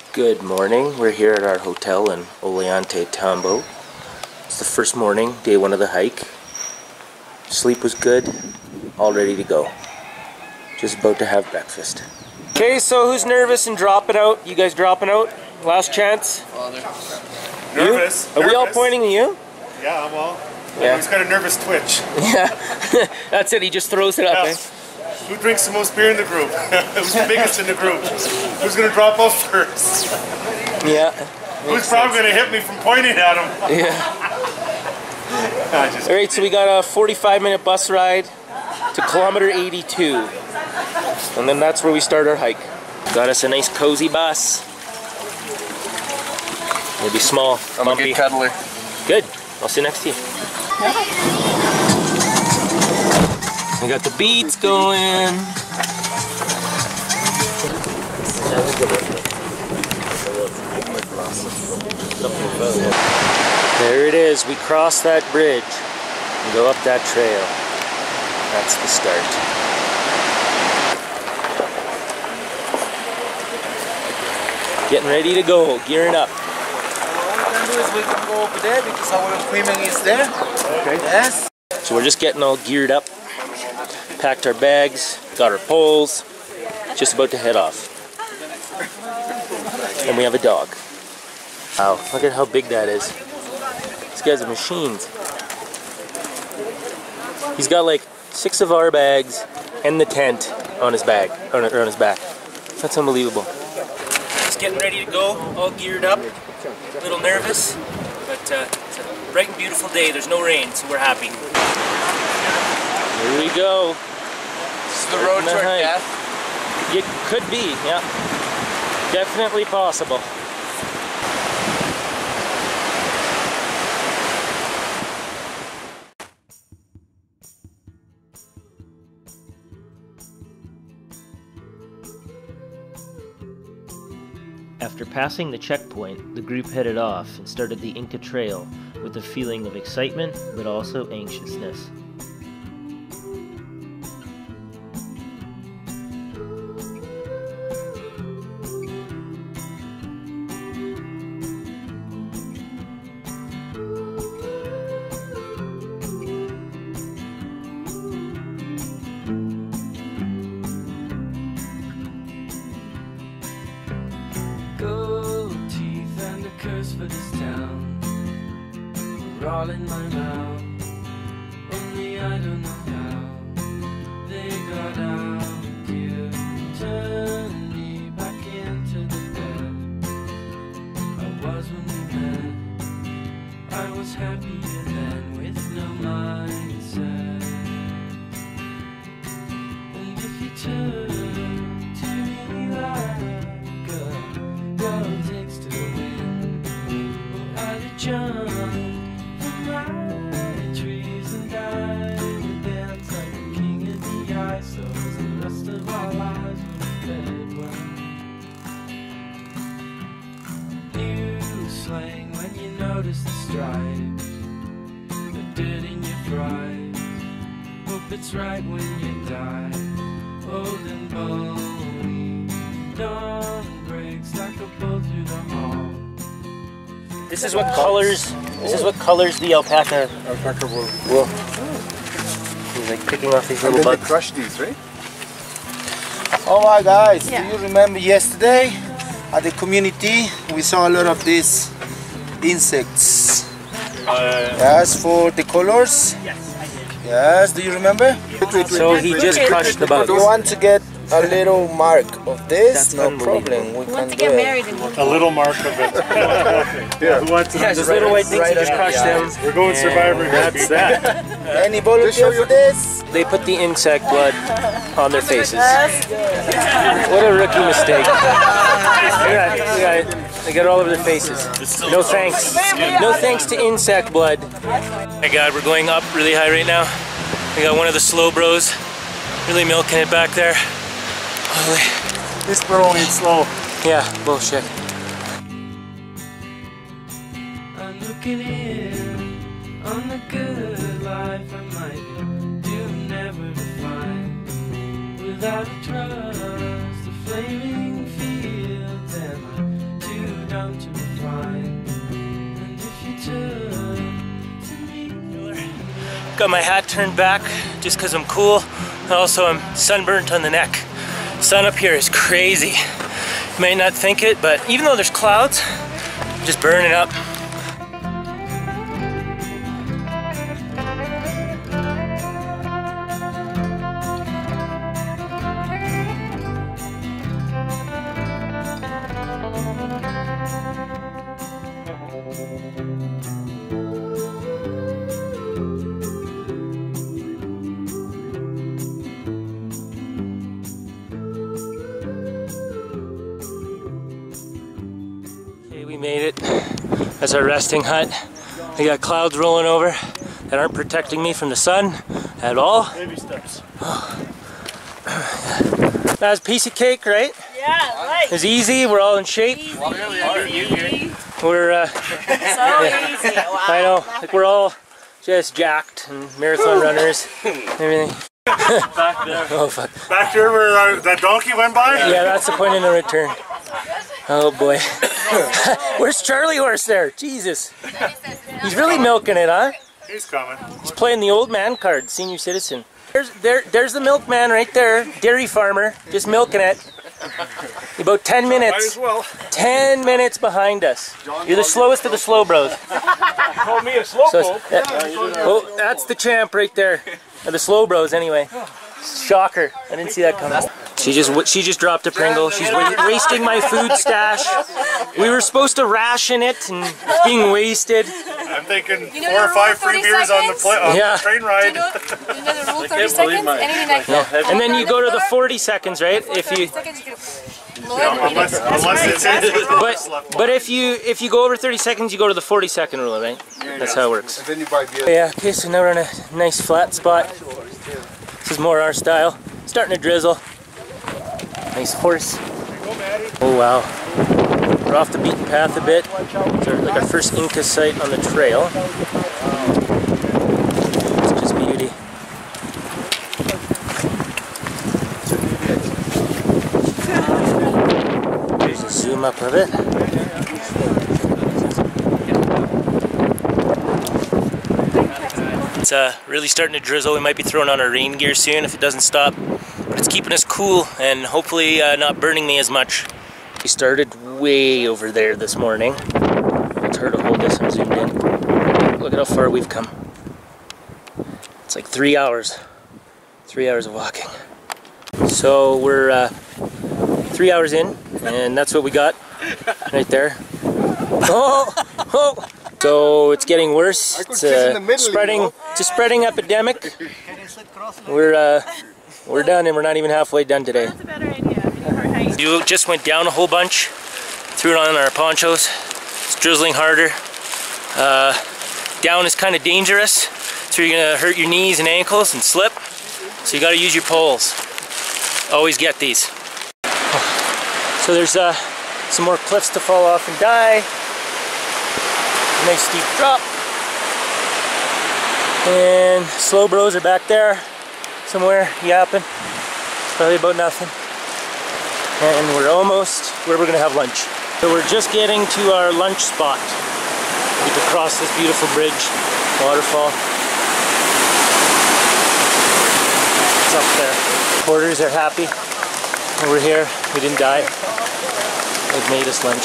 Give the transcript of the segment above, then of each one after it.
Good morning. We're here at our hotel in Oleante, Tambo. It's the first morning, day one of the hike. Sleep was good, all ready to go. Just about to have breakfast. Okay, so who's nervous and dropping out? You guys dropping out? Last chance? Nervous. Are we all pointing at you? Yeah, I'm all. Yeah. He's got a nervous twitch. Yeah, that's it. He just throws it up. Yeah. Eh? Who drinks the most beer in the group? Who's the biggest in the group? Who's going to drop off first? Yeah. Who's probably going to hit me from pointing at him? Yeah. Alright, so we got a 45-minute bus ride to kilometer 82. And then that's where we start our hike. Got us a nice cozy bus. Maybe small, I'm a good cuddler. Good. I'll sit next to you. We got the beats going. There it is. We cross that bridge and go up that trail. That's the start. Getting ready to go. Gearing up. What we can do is we can go over there because our equipment is there. Okay. Yes. So we're just getting all geared up. Packed our bags, got our poles, just about to head off. And we have a dog. Wow, look at how big that is. These guys are machines. He's got like 6 of our bags and the tent on his bag, on his back. That's unbelievable. Just getting ready to go, all geared up, a little nervous, but it's a bright and beautiful day. There's no rain, so we're happy. Here we go. This is the road to our death. It could be, yeah. Definitely possible. After passing the checkpoint, the group headed off and started the Inca Trail with a feeling of excitement but also anxiousness. Gold teeth and a curse for this town are all in my mouth. Only I don't know how they got out. You turned me back into the bed I was when we met. I was happier then with no mindset. And if you turn to me like girl takes to win, oh, I'd jump from my trees and die and dance like a king in the ice. So the rest of our lives would have fed well. New slang when you notice the stripes, the dirt in your fries. Hope it's right when you die, old and bony. Dawn breaks like a bolt through the hall. This is what colors the alpaca wool. He's like picking off these little bugs. They crush these, right? Oh my guys, Yeah. do you remember yesterday at the community we saw a lot of these insects? Yes, for the colors? Yes, do you remember? So he just crushed the bugs. You want to get a little mark of this? That's No unbelievable. problem, we We can want to do get it. married in A little mark of it. Yeah. Who wants Yeah, just little white things, he just crushed them. We're going Survivor. That's that. Any volunteer for this? They put the insect blood on their faces. What a rookie mistake. Look at that. They got it all over their faces. No thanks. No thanks to insect blood. My God, we're going up really high right now. We got one of the slow bros really milking it back there. Holy. This bro ain't slow. Yeah, bullshit. I'm looking in on the good life I might do never to find. Without a trust, the flaming fields and my bound to find. And if you turn to me, got my hat turned back just because I'm cool, and also I'm sunburnt on the neck. Sun up here is crazy. You may not think it, but even though there's clouds, I'm just burning up. We made it. That's our resting hut. We got clouds rolling over that aren't protecting me from the sun at all. Baby steps. That was a piece of cake, right? Yeah, right. It was easy. We're all in shape. We're So easy. Wow. I know, like we're all just jacked and marathon runners, everything. Back there. Oh fuck. Back here where that donkey went by? Yeah, that's the point of no return. Oh boy. Where's Charlie Horse there? Jesus. He's really milking it, huh? He's coming. He's playing the old man card, senior citizen. There's the milkman right there, dairy farmer, just milking it. About 10 Might minutes. as well. 10 minutes behind us. You're the slowest of the slow bros. Call me a slowpoke. Oh, that's the champ right there. Of the slow bros, anyway. Shocker! I didn't see that coming. She just dropped a Pringle. She's wasting my food stash. We were supposed to ration it, and it's being wasted. I'm thinking 4 or 5 free beers on the train ride. You know the rule 30 seconds? Anything like that. And then you go to the 40 seconds, right? If you. Unless it's in. But if you go over 30 seconds, you go to the 40-second rule, right? That's how it works. Yeah. Okay, so now we're in a nice flat spot. This is more our style. Starting to drizzle. Nice horse. Oh wow. We're off the beaten path a bit. It's like our first Inca site on the trail. It's just beauty. There's a zoom up of it. It's really starting to drizzle. We might be throwing on our rain gear soon if it doesn't stop. But it's keeping us cool and hopefully not burning me as much. We started way over there this morning. It's hard to hold this, I'm zoomed in. Look at how far we've come. It's like 3 hours. 3 hours of walking. So we're 3 hours in, and that's what we got right there. Oh! Oh! So it's getting worse. It's a spreading epidemic. We're done, and we're not even halfway done today. That's a better idea. You just went down a whole bunch, threw it on our ponchos. It's drizzling harder. Down is kind of dangerous, so you're gonna hurt your knees and ankles and slip. So you gotta use your poles. Always get these. So there's some more cliffs to fall off and die. Nice steep drop. And slow bros are back there somewhere yapping. Probably about nothing. And we're almost where we're gonna have lunch. So we're just getting to our lunch spot. We get to cross this beautiful bridge, waterfall. It's up there. Porters are happy. We're here. We didn't die. They've made us lunch.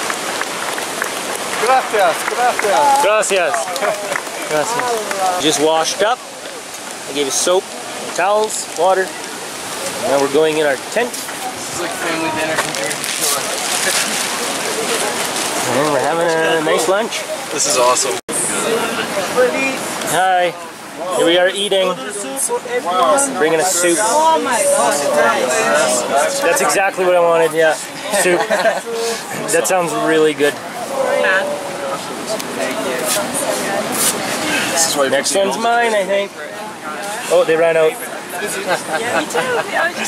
Gracias, gracias. Gracias. Gracias. Just washed up. I gave us soap, towels, water. And now we're going in our tent. It's like family dinner from Jersey Shore. And we're having a nice lunch. This is awesome. Hi. Here we are eating. Bringing us soup. Oh my gosh. That's exactly what I wanted, yeah. Soup. That sounds really good. Next one's mine, I think. Oh, they ran out. Yeah, me too. I was just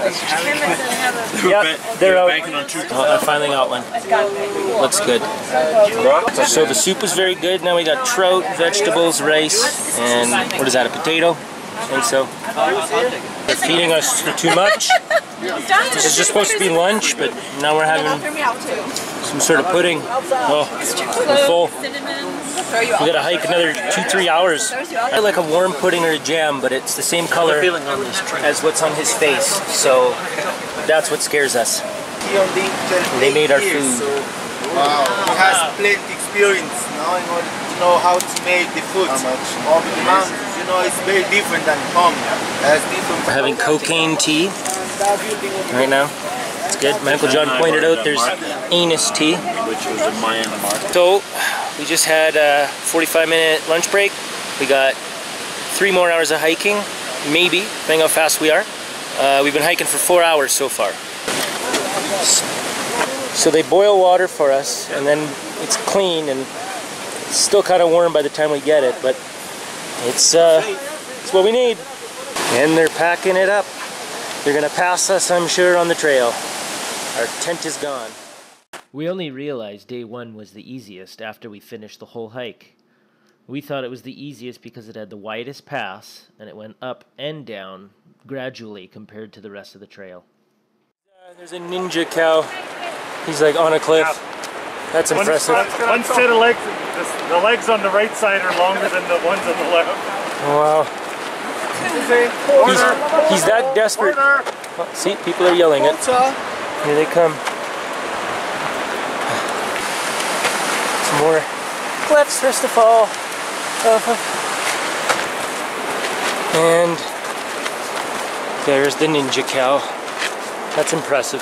Yeah, they're out. Oh, I finally got one. Looks good. So the soup was very good. Now we got trout, vegetables, rice, and what is that, a potato? think so. They're feeding us too much. This is just supposed to be lunch, but now we're having some sort of pudding. Oh, we're full. We gotta hike another 2-3 hours. I like a warm pudding or a jam, but it's the same color as what's on his face, so that's what scares us. They made our food. Wow, he has plenty experience now in order to know how to make the food. Of the mountains, you know, it's very different than home. We're having cocaine tea right now. It's good. My Uncle John pointed out there's anus tea. So we just had a 45-minute lunch break. We got 3 more hours of hiking, maybe, depending how fast we are. We've been hiking for 4 hours so far. So they boil water for us, and then it's clean, and it's still kind of warm by the time we get it, but it's what we need. And they're packing it up. They're gonna pass us, I'm sure, on the trail. Our tent is gone. We only realized day 1 was the easiest after we finished the whole hike. We thought it was the easiest because it had the widest pass, and it went up and down gradually compared to the rest of the trail. There's a ninja cow. He's like on a cliff. That's impressive. One set of legs, the legs on the right side are longer than the ones on the left. Wow. He's that desperate. Oh, see, people are yelling it. Here they come. Some more cliffs for us to fall off of. And there's the ninja cow. That's impressive.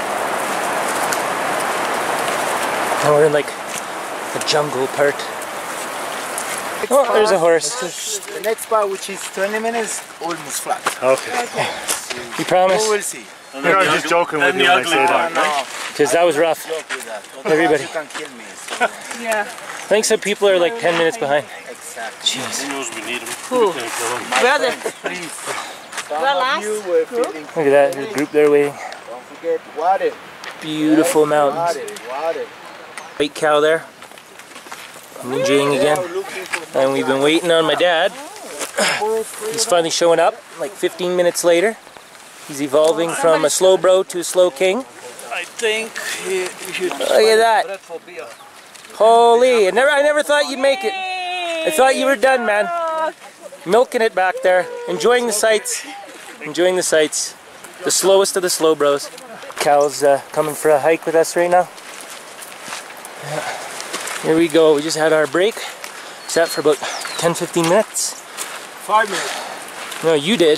Now we're in like the jungle part. Oh, there's a horse. The next part, which is 20 minutes, almost flat. Okay. You promise? We'll see. You know, I'm just joking with you when I say that. Because that was rough. Everybody. You can kill me. So. Yeah. I think some people are like 10 minutes behind. Exactly. Jeez. He knows we need him. Brother. Please. Relax. You were feeling. Look at that, there's a group there waiting. Don't forget water. Beautiful mountains. Water. White cow there. Ninjaing again. And we've been waiting on my dad. He's finally showing up, like 15 minutes later. He's evolving from a slow bro to a slow king. I think you should. Look at that. Holy, I never thought you'd make it. I thought you were done, man. Milking it back there. Enjoying the sights. Enjoying the sights. The slowest of the slow bros. Cal's coming for a hike with us right now. Yeah. Here we go. We just had our break. Sat for about 10-15 minutes. 5 minutes. No, you did.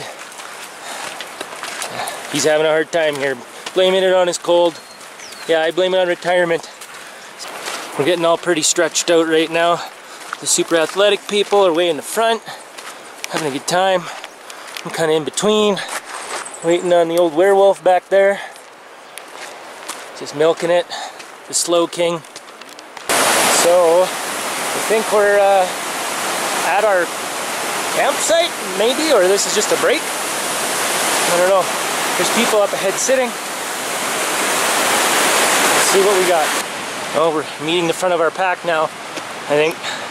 He's having a hard time here. Blaming it on his cold. Yeah, I blame it on retirement. We're getting all pretty stretched out right now. The super athletic people are way in the front. Having a good time. I'm kind of in between. Waiting on the old werewolf back there. Just milking it. The slow king. So, I think we're at our campsite, maybe, or this is just a break. I don't know. There's people up ahead sitting. Let's see what we got. Oh, we're meeting the front of our pack now, I think.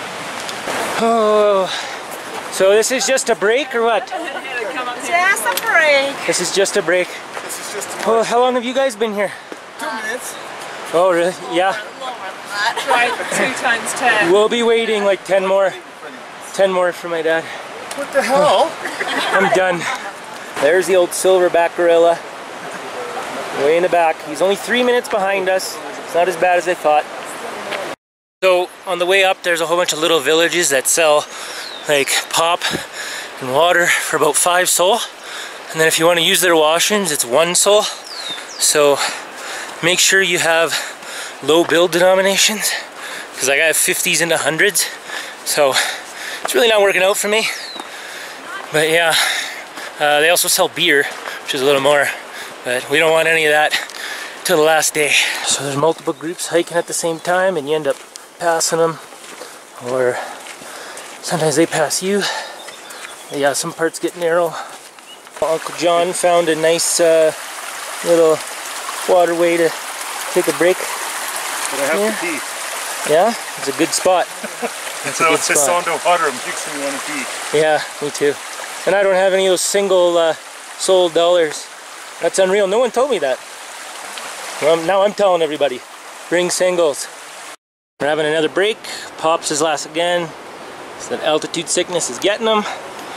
Oh, so this is just a break or what? Just a break. This is just a break. This is just Oh, how long have you guys been here? 2 minutes. Oh, really? Yeah. Right, 2 times 10. We'll be waiting like 10 more. 10 more for my dad. What the hell? I'm done. There's the old silverback gorilla. Way in the back. He's only 3 minutes behind us. It's not as bad as I thought. So on the way up, there's a whole bunch of little villages that sell like pop and water for about 5 sol. And then if you want to use their washrooms, it's 1 sol. So make sure you have low build denominations, because like I have 50s into 100s. So it's really not working out for me. But yeah, they also sell beer, which is a little more, but we don't want any of that till the last day. So there's multiple groups hiking at the same time, and you end up passing them, or sometimes they pass you. Yeah, some parts get narrow. Uncle John found a nice little waterway to take a break. But I have to pee. Yeah, it's a good spot. It's a good The spot. sound of water makes me want to pee. Yeah, me too. And I don't have any of those single sold dollars. That's unreal. No one told me that. Well, now I'm telling everybody. Bring singles. We're having another break. Pops is last again. So that altitude sickness is getting them.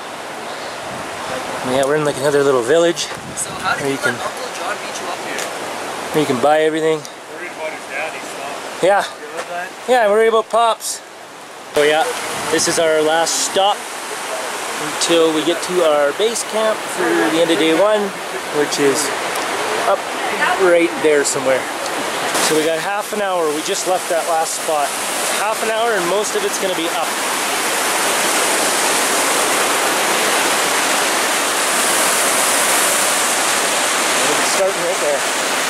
Yeah, we're in like another little village. So how did you can, Uncle John beat you up here? where you can buy everything. Worried about his daddy stuff. Yeah. Yeah, I'm worried about Pops. So yeah, this is our last stop until we get to our base camp for the end of day one, which is up right there somewhere. So we got half an hour. We just left that last spot. Half an hour and most of it's going to be up. It's starting right there.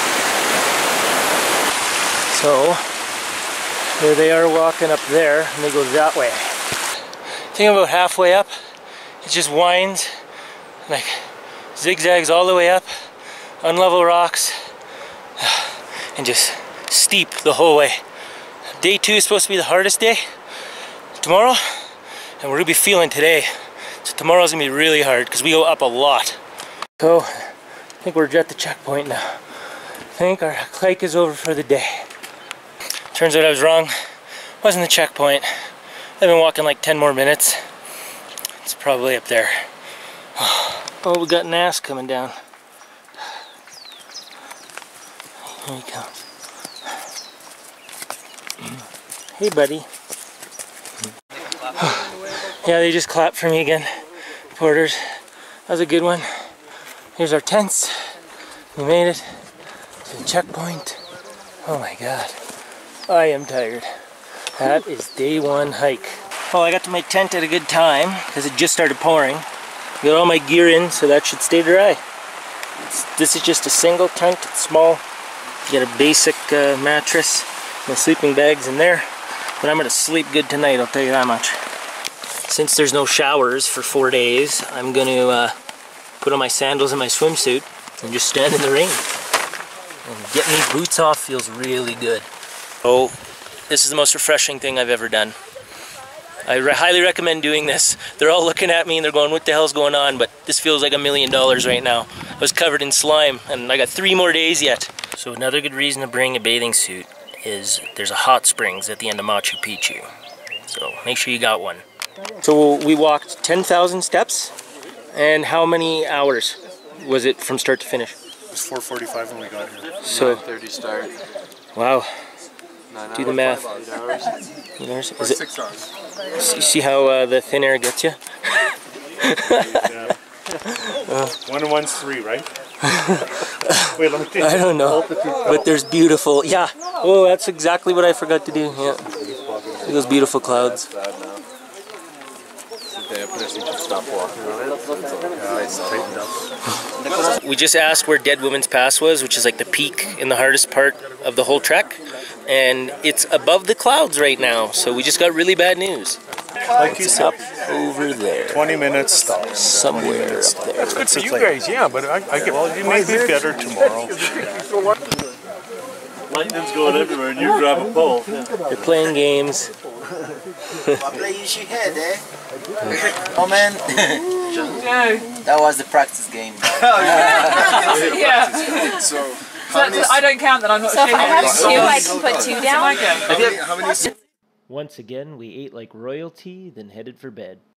So there they are walking up there, and they go that way. I think I'm about halfway up. It just winds, like zigzags all the way up, unlevel rocks, and just steep the whole way. Day 2 is supposed to be the hardest day, tomorrow, and we're gonna be feeling today. So tomorrow's gonna be really hard because we go up a lot. So I think we're at the checkpoint now. I think our hike is over for the day. Turns out I was wrong. It wasn't the checkpoint. I've been walking like 10 more minutes. It's probably up there. Oh, we got an ass coming down. Here he comes. Hey, buddy. Yeah, they just clapped for me again. Porters. That was a good one. Here's our tents. We made it to the checkpoint. Oh my god. I am tired. That is day 1 hike. Well, I got to my tent at a good time because it just started pouring. Got all my gear in, so that should stay dry. This is just a single tent. It's small. You got a basic mattress. My sleeping bag's in there. But I'm gonna sleep good tonight, I'll tell you that much. Since there's no showers for 4 days, I'm gonna put on my sandals and my swimsuit and just stand in the rain. And getting these boots off feels really good. Oh, this is the most refreshing thing I've ever done. I highly recommend doing this. They're all looking at me and they're going, what the hell's going on? But this feels like $1 million right now. I was covered in slime and I got 3 more days yet. So another good reason to bring a bathing suit is there's a hot springs at the end of Machu Picchu. So make sure you got one. So we walked 10,000 steps. And how many hours was it from start to finish? It was 4:45 when we got here. So 9:30 start. Wow. 9 Do the math. 8 hours. 8 hours? Or Is it, 6 hours. you see how the thin air gets you? Yeah. 1 and 1's 3, right? Wait, let me think. I don't know, but there's beautiful, yeah. Oh, that's exactly what I forgot to do, yeah. See those beautiful clouds. We just asked where Dead Woman's Pass was, which is like the peak in the hardest part of the whole trek. And it's above the clouds right now, so we just got really bad news. Like you said, Up over there. 20 minutes stop. Somewhere up there. That's good for you guys, yeah, but I get, well, you might be better tomorrow. Lightning's going everywhere and you grab a pole. They're playing games. Oh man, No. that was the practice game. Yeah. So, I don't count that I'm not So if shaking. I have 2, I can put 2 down? how many Once again, we ate like royalty, then headed for bed.